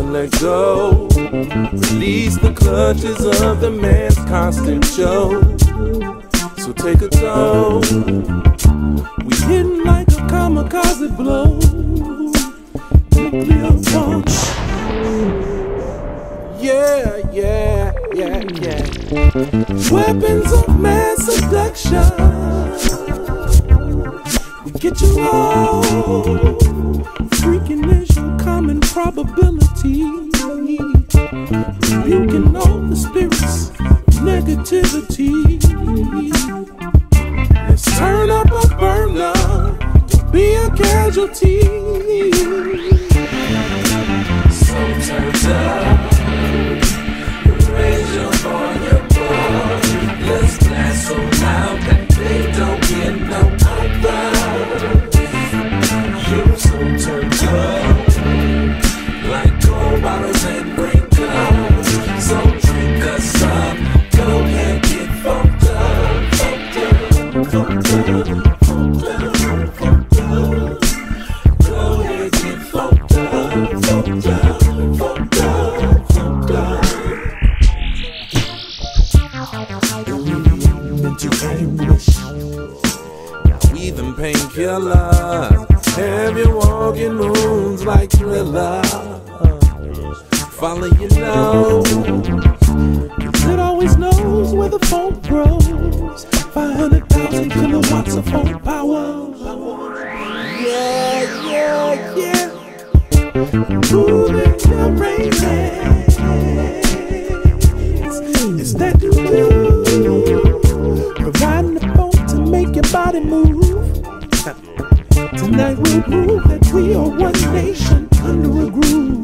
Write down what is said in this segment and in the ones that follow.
and let go. Release the clutches of the man's constant show. So take a toll. We hitting like a kamikaze blow. Nuclear punch. Yeah, yeah, yeah, yeah. Weapons of mass seduction. We get you all. Freaking is your common probability. Rebuking all the spirits, negativity. Let's turn up a burner. Don't be a casualty. So turns up. Raise your volume, boy. Let's blast so loud that they don't get no other. You so turned up, like gold bottles and ring cups. So drink us up, go ahead, get funked up, funked up, funked up, funked up, funked up. Go ahead, get funked up, funked up, funked up, funked up. Even painkiller, heavy walking moons like Thriller. Follow your nose, 'cause it always knows where the phone grows. 500,000 kilowatts of phone power. Yeah, yeah, yeah. Moving your brains. It's that you do. Providing the phone to make your body move. Tonight we'll prove that we are one nation under a groove.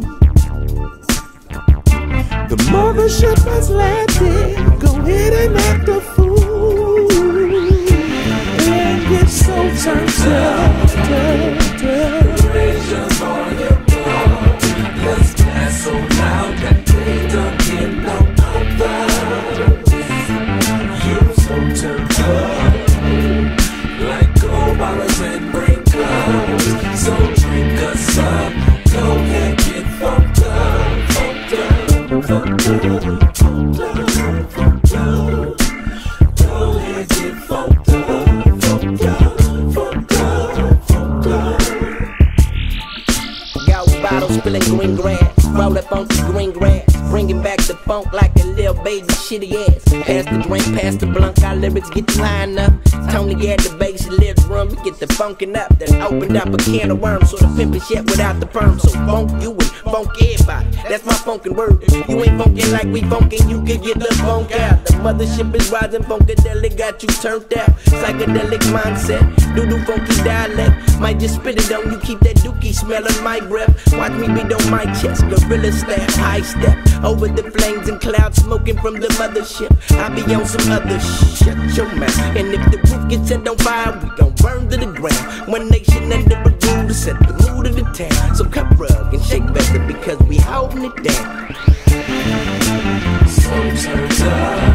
The mothership has landed. Go ahead and act a fool. And get so turned up. Raise your volume, boy. Let's blast so loud that they don't get no other. You so turned up, like gold bottles and ring cups. So drink us up, go ahead, get funked up, funked up, funked up, funked up, funked up. Go ahead, get funked up, funked up, funked up, funked up. Gold bottle spilling green grass, roll up on the green grass, bringing back the funk like a little baby shitty ass. Pass the drink, pass the blunt, our lyrics get the line up. Tony at the bass, lives room, we get the funkin' up. Then opened up a can of worms, so the pimpin' shit without the perm. So funk you and funk everybody, that's my funkin' word. If you ain't funkin' like we funkin', you can get the funk out. The mothership is rising, funkadelic got you turned out. Psychedelic mindset, doo-doo funky dialect. Might just spit it on you, keep that dookie smelling my breath. Watch me beat on my chest, gorilla step, high step. Over the flames and clouds, smoking from the mothership. I be on some other shit, shut your mouth. And if the roof gets set on fire, we gon' burn to the ground. One nation under a rule to set the mood of the town. So cut rug and shake better because we holding it down. So turns up.